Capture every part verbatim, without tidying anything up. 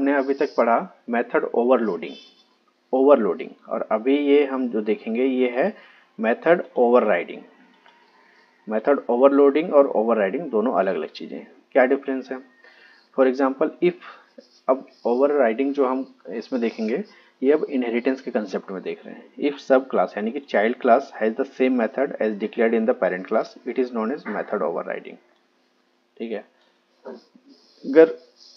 हमने अभी तक पढ़ा मेथड ओवरलोडिंग ओवरलोडिंग और अभी ये हम जो देखेंगे ये है मेथड ओवरराइडिंग। मेथड ओवरलोडिंग और ओवरराइडिंग दोनों अलग अलग चीज़ें हैं। क्या डिफरेंस है? फॉर एग्जांपल इफ़, अब ओवरराइडिंग जो हम इसमें देखेंगे ये अब इनहेरिटेंस के कंसेप्ट में देख रहे हैं। इफ़ सब क्लास यानी कि child class has the same method as declared in the parent class, it is known as method overriding. ठीक है, अगर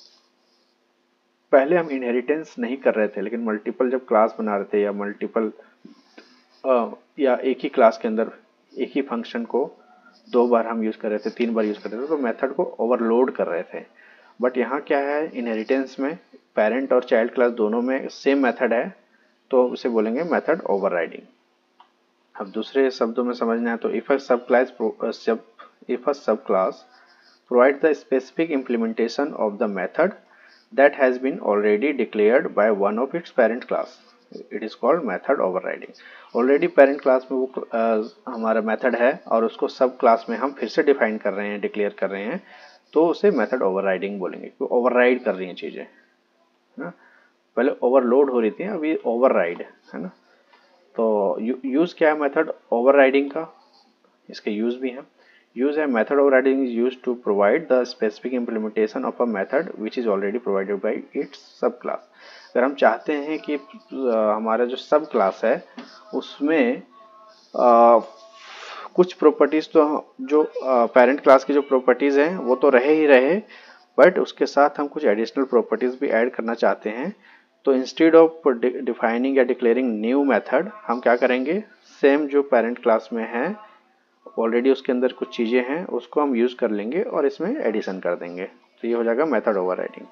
पहले हम इनहेरिटेंस नहीं कर रहे थे लेकिन मल्टीपल जब क्लास बना रहे थे या मल्टीपल या एक ही क्लास के अंदर एक ही फंक्शन को दो बार हम यूज़ कर रहे थे, तीन बार यूज़ कर रहे थे, तो मेथड को ओवरलोड कर रहे थे। बट यहाँ क्या है, इनहेरिटेंस में पेरेंट और चाइल्ड क्लास दोनों में सेम मेथड है तो उसे बोलेंगे मेथड ओवरराइडिंग। अब दूसरे शब्दों में समझना है तो if a sub class if a sub class provide the specific implementation of the method that has been already declared by one of its parent class, it is called method overriding। already parent class में वो uh, हमारा method है और उसको सब class में हम फिर से डिफाइन कर रहे हैं, डिक्लेयर कर रहे हैं, तो उसे मेथड ओवरराइडिंग बोलेंगे। तो ओवरराइड कर रही हैं चीज़ें ना, पहले ओवरलोड हो रही थी अभी ओवरराइड है ना। तो यूज़ क्या है मेथड ओवरराइडिंग का, इसके यूज़ भी हैं। Use a method overriding is used to provide the specific implementation of a method which is already provided by its subclass। अगर हम चाहते हैं कि हमारा जो सब क्लास है उसमें आ, कुछ प्रॉपर्टीज तो जो पेरेंट क्लास की जो प्रॉपर्टीज हैं वो तो रहे ही रहे, बट उसके साथ हम कुछ एडिशनल प्रॉपर्टीज भी ऐड करना चाहते हैं, तो इंस्टेड ऑफ डिफाइनिंग या डिक्लेयरिंग न्यू मेथड हम क्या करेंगे, सेम जो पेरेंट क्लास में है ऑलरेडी उसके अंदर कुछ चीज़ें हैं उसको हम यूज़ कर लेंगे और इसमें एडिशन कर देंगे, तो ये हो जाएगा मेथड ओवरराइडिंग।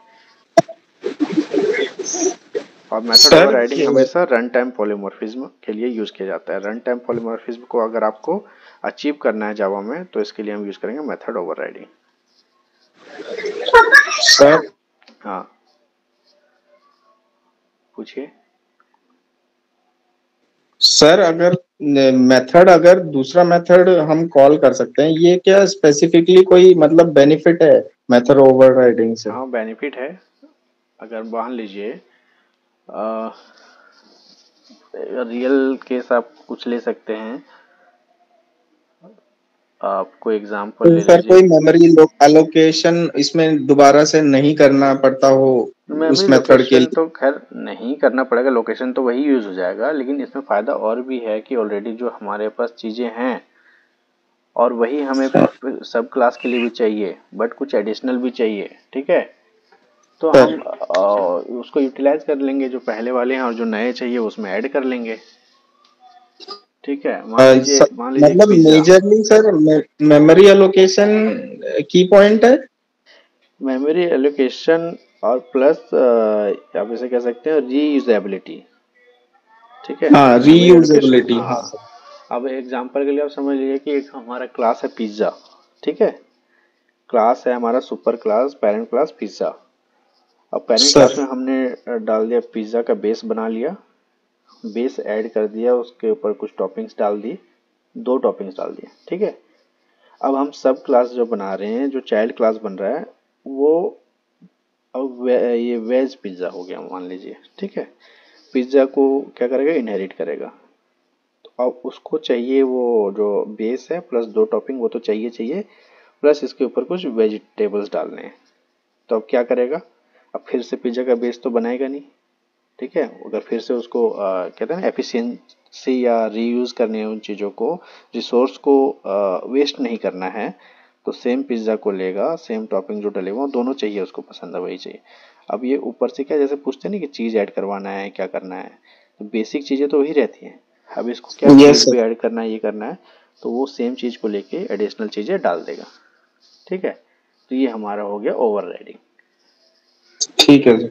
और मेथड ओवरराइडिंग हमेशा रन टाइम पॉलीमॉर्फिज्म के लिए यूज़ किया जाता है। रन टाइम पॉलीमॉर्फिज्म को अगर आपको अचीव करना है जावा में तो इसके लिए हम यूज़ करेंगे मेथड ओवरराइडिंग। सर हाँ पूछिए। सर अगर मेथड अगर दूसरा मेथड हम कॉल कर सकते हैं, ये क्या स्पेसिफिकली कोई मतलब बेनिफिट है मेथड ओवरराइडिंग से? हाँ बेनिफिट है। अगर मान लीजिए रियल केस आप कुछ ले सकते हैं, आपको एग्जांपल ले सर लीजिए। कोई मेमोरी एलोकेशन इसमें दोबारा से नहीं करना पड़ता हो उस मेमोरी मेथड के लोकेशन लिए? तो खैर नहीं करना पड़ेगा, लोकेशन तो वही यूज़ हो जाएगा, लेकिन इसमें फ़ायदा और भी है कि ऑलरेडी जो हमारे पास चीज़ें हैं और वही हमें सब क्लास के लिए भी चाहिए बट कुछ एडिशनल भी चाहिए, ठीक है, तो हम आ, उसको यूटिलाइज कर लेंगे, जो पहले वाले हैं और जो नए चाहिए उसमें ऐड कर लेंगे। ठीक है, मान लीजिए मान लीजिए मतलब मेजरली सर मेमोरी एलोकेशन की पॉइंट है, मेमोरी एलोकेशन और प्लस आप इसे कह सकते हैं रीयूजेबिलिटी। ठीक है, हाँ मेमोरी एलोकेशन। रीयूजेबिलिटी। हाँ हाँ, अब एग्जांपल के लिए आप समझ लीजिए कि एक हमारा क्लास है पिज्ज़ा। ठीक है, क्लास है हमारा super class parent class pizza. अब पेरेंट क्लास में हमने डाल दिया पिज्ज़ा का बेस बना लिया, बेस ऐड कर दिया, उसके ऊपर कुछ टॉपिंग्स डाल दी, दो टॉपिंग्स डाल दिए। ठीक है, अब हम सब क्लास जो बना रहे हैं, जो चाइल्ड क्लास बन रहा है वो अब वे, ये वेज पिज़्ज़ा हो गया मान लीजिए। ठीक है, पिज़्ज़ा को क्या करेगा, इनहेरिट करेगा, तो अब उसको चाहिए वो जो बेस है प्लस दो टॉपिंग वो तो चाहिए चाहिए, प्लस इसके ऊपर कुछ वेजिटेबल्स डालने हैं। तो अब क्या करेगा, अब फिर से पिज़्ज़ा का बेस तो बनाएगा नहीं। ठीक है, अगर फिर से उसको आ, कहते हैं ना एफिशिएंसी या रीयूज़ करनी है उन चीज़ों को, रिसोर्स को वेस्ट नहीं करना है, तो सेम पिज़्ज़ा को लेगा, सेम टॉपिंग जो डलेगा वो दोनों चाहिए, उसको पसंद है वही चाहिए। अब ये ऊपर से क्या जैसे पूछते हैं ना कि चीज़ ऐड करवाना है क्या करना है, तो बेसिक चीज़ें तो वही रहती हैं, अब इसको क्या चीज़ भी ऐड करना है ये करना है, तो वो सेम चीज़ को लेके एडिशनल चीज़ें डाल देगा। ठीक है, तो ये हमारा हो गया ओवरराइडिंग। ठीक है।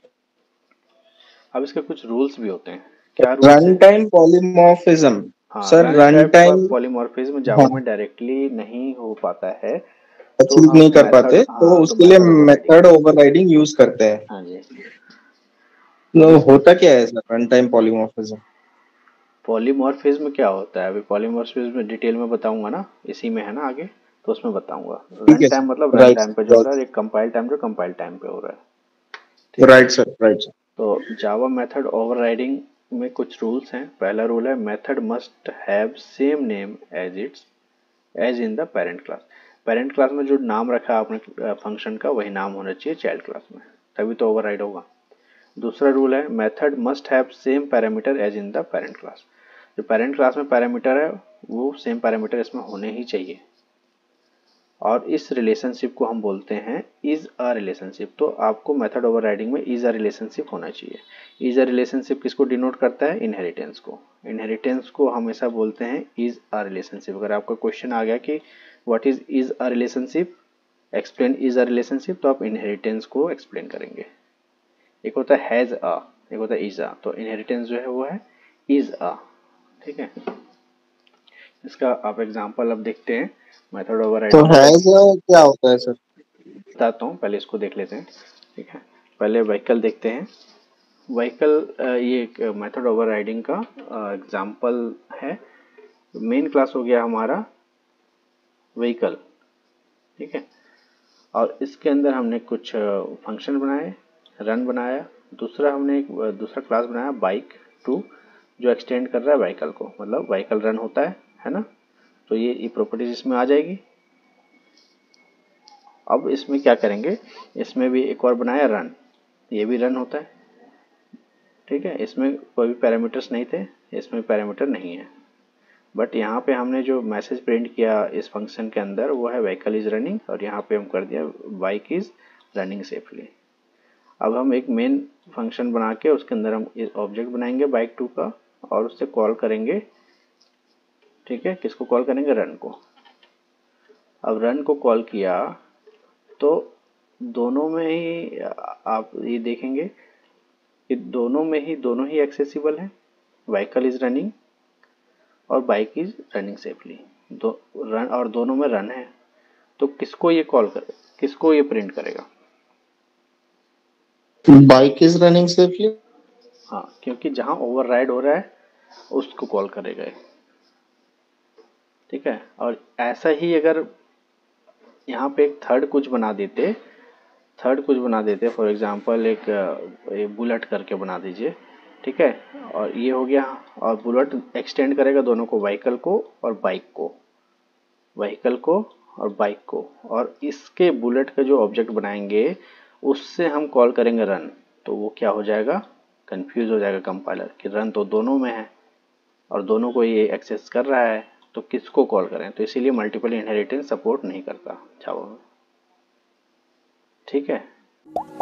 अब इसके कुछ रूल्स भी होते हैं। क्या रूल्स रन हैं? Time polymorphism. हाँ, sir run run time time polymorphism Java में डायरेक्टली नहीं हो पाता है, तो अचीव हम नहीं कर मेथड, पाते तो हाँ तो उसके लिए method overriding. Method overriding use करते हैं। हाँ जी। तो अब इसके होता क्या है sir run time polymorphism? Polymorphism क्या होता है, अभी पॉलीमॉर्फिज्म डिटेल में बताऊंगा ना, इसी में है ना आगे, तो उसमें बताऊंगा। ठीक रन है टाइम मतलब सर, रन राइट टाइम पे जो हो रहा राइट। है, एक कंपाइल टाइम जो कंपाइल टाइम पे हो रहा है। Right sir, right sir. तो जावा मेथड ओवरराइडिंग में कुछ रूल्स हैं। पहला रूल है method must have same name as its as in the parent class. Parent class में जो नाम रखा है आपने फंक्शन का वही नाम होना चाहिए चाइल्ड क्लास में, तभी तो ओवरराइड होगा। दूसरा रूल है method must have same parameter as in the parent class. जो पेरेंट क्लास में पैरामीटर है वो सेम पैरामीटर इसमें होने ही चाहिए। और इस रिलेशनशिप को हम बोलते हैं इज अ रिलेशनशिप। तो आपको मेथड ओवरराइडिंग में इज अ रिलेशनशिप होना चाहिए। इज अ रिलेशनशिप किसको डिनोट करता है? इनहेरिटेंस को। इनहेरिटेंस को हमेशा बोलते हैं इज अ रिलेशनशिप। अगर आपका क्वेश्चन आ गया कि what is is a relationship, explain is a relationship, तो आप इनहेरिटेंस को एक्सप्लेन करेंगे। एक होता है हैज अ, एक होता है इज अ। तो इनहेरिटेंस जो है वो है इज अ। ठीक है, इसका आप एग्जांपल अब देखते हैं मेथड तो ओवरराइडिंग का। हैज क्या होता है सर? बताता हूँ, पहले इसको देख लेते हैं। ठीक है, पहले व्हीकल देखते हैं। व्हीकल ये एक मेथड ओवरराइडिंग का एग्जांपल है। मेन क्लास हो गया हमारा व्हीकल। ठीक है, और इसके अंदर हमने कुछ फंक्शन बनाए, रन बनाया। दूसरा हमने एक दूसरा क्लास बनाया बाइक टू, जो एक्सटेंड कर रहा है व्हीकल को, मतलब व्हीकल रन होता है है ना। तो ये ये प्रॉपर्टीज इसमें आ जाएगी। अब इसमें क्या करेंगे, इसमें भी एक और बनाया रन, ये भी रन होता है। ठीक है, इसमें कोई भी पैरामीटर्स नहीं थे, इसमें पैरामीटर नहीं है, बट यहाँ पे हमने जो मैसेज प्रिंट किया इस फंक्शन के अंदर वो है व्हीकल इज रनिंग, और यहाँ पे हम कर दिया बाइक इज रनिंग सेफली। अब हम एक मेन फंक्शन बना के उसके अंदर हम ऑब्जेक्ट बनाएंगे बाइक टू का, और उससे कॉल करेंगे। ठीक है, किसको कॉल करेंगे? रन को। अब रन को कॉल किया तो दोनों में ही आप ये देखेंगे कि दोनों में ही दोनों ही एक्सेसिबल है, व्हीकल इज रनिंग और बाइक इज रनिंग सेफली। दो रन और दोनों में रन है, तो किसको ये कॉल करे, किसको ये प्रिंट करेगा? Bike is running safely. हाँ, क्योंकि जहां ओवरराइड हो रहा है उसको कॉल करेगा। ठीक है, और ऐसा ही अगर यहाँ पे एक थर्ड कुछ बना देते, थर्ड कुछ बना देते फॉर एग्जांपल एक, एक बुलेट करके बना दीजिए। ठीक है, और ये हो गया, और बुलेट एक्सटेंड करेगा दोनों को, व्हीकल को और बाइक को, व्हीकल को और बाइक को, और इसके बुलेट का जो ऑब्जेक्ट बनाएंगे उससे हम कॉल करेंगे रन। तो वो क्या हो जाएगा, कंफ्यूज हो जाएगा कंपाइलर कि रन तो दोनों में है और दोनों को ये एक्सेस कर रहा है, तो किसको कॉल करें? तो इसीलिए मल्टीपल इनहेरिटेंस सपोर्ट नहीं करता जावा में। ठीक है।